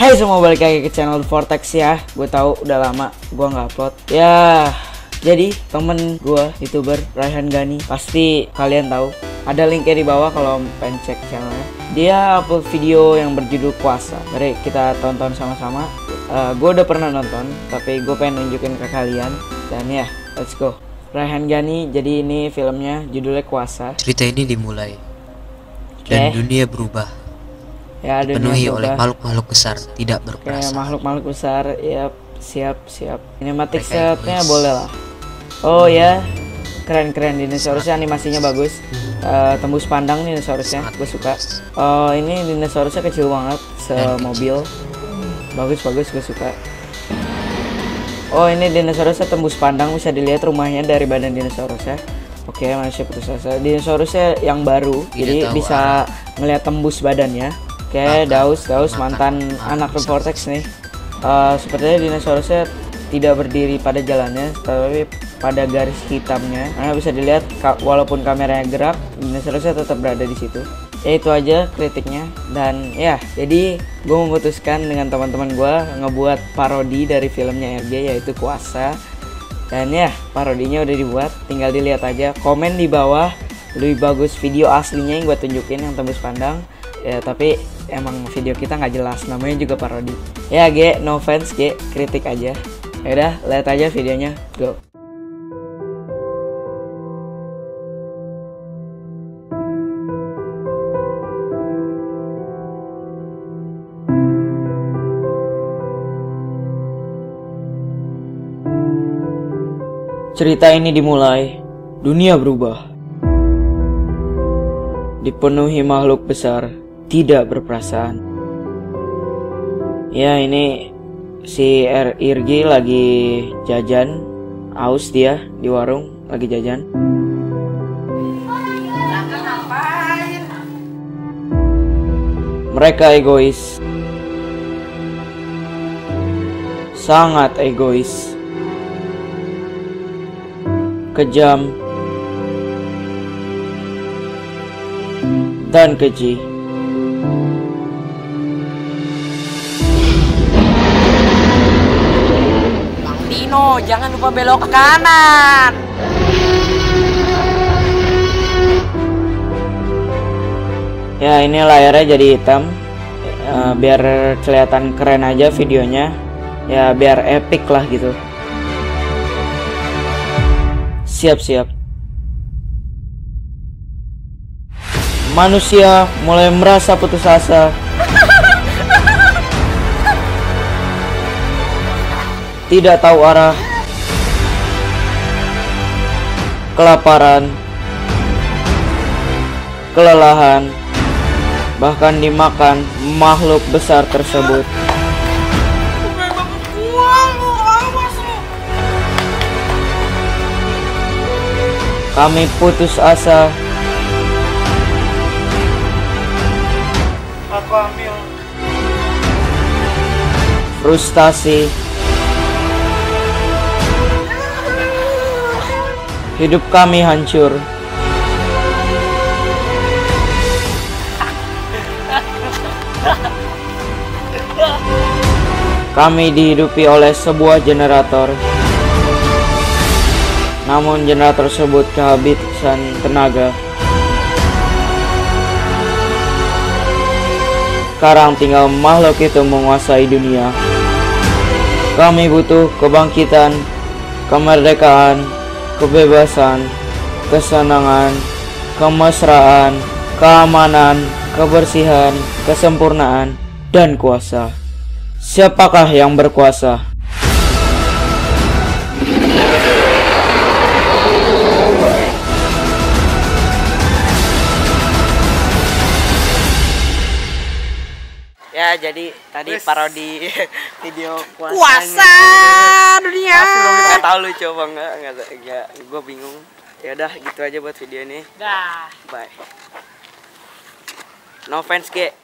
Hai semua, balik lagi ke channel Vortex ya. Gue tahu udah lama gue nggak upload. Ya, jadi temen gue youtuber Raihan Gani, pasti kalian tahu. Ada linknya di bawah kalau pengen cek channelnya. Dia upload video yang berjudul Kuasa. Mari kita tonton sama-sama. Gue udah pernah nonton, tapi gue pengen nunjukin ke kalian. Dan ya, let's go. Raihan Gani, jadi ini filmnya judulnya Kuasa. Cerita ini dimulai dan dunia berubah, dipenuhi oleh makhluk-makhluk besar tidak berperasaan. Makhluk-makhluk besar, ya siap. Cinematic setnya boleh lah. Oh ya, keren dinosaurusnya, animasinya bagus. Tembus pandang nih dinosaurusnya, gue suka. Ini dinosaurusnya kecil banget, semobil. Bagus, gue suka. Oh, ini dinosaurusnya tembus pandang, bisa dilihat rumahnya dari badan dinosaurusnya. Oke, manusia putus asa. Dinosaurusnya yang baru, jadi bisa ngelihat tembus badannya. Oke, Daus mantan anak Vortex nih. Sepertinya dinosaurusnya tidak berdiri pada jalannya, tapi pada garis hitamnya. Karena bisa dilihat walaupun kameranya gerak, dinosaurusnya tetap berada di situ. Ya itu aja kritiknya. Dan ya, jadi gue memutuskan dengan teman-teman gue ngebuat parodi dari filmnya RG, yaitu Kuasa. Dan ya, parodinya udah dibuat, tinggal dilihat aja. Komen di bawah lebih bagus video aslinya yang gue tunjukin yang tembus pandang. Ya tapi emang video kita nggak jelas, namanya juga parodi. Ya G, no offense G, kritik aja. Yaudah, lihat aja videonya, go. Cerita ini dimulai, dunia berubah, dipenuhi makhluk besar tidak berperasaan. Ya, ini si Irgi lagi jajan, aus dia di warung lagi jajan. Mereka egois, sangat egois, kejam dan keji. Bang Dino, jangan lupa belok ke kanan. Ya, ini layarnya jadi hitam, biar kelihatan keren aja videonya. Ya biar epic lah gitu. Siap. Manusia mulai merasa putus asa. Tidak tahu arah. Kelaparan. Kelelahan. Bahkan dimakan makhluk besar tersebut. Kami putus asa. Aku hamil. Frustasi. Hidup kami hancur. Kami dihidupi oleh sebuah generator. Namun generator tersebut kehabisan tenaga. Sekarang tinggal makhluk itu menguasai dunia. Kami butuh kebangkitan, kemerdekaan, kebebasan, kesenangan, kemesraan, keamanan, kebersihan, kesempurnaan, dan kuasa. Siapakah yang berkuasa? Ya, jadi tadi parodi video Kuasa dunia. Nggak tahu lucu apa enggak, gue bingung. Ya udah, gitu aja buat video ini. Dah. Bye. No offense, Ge.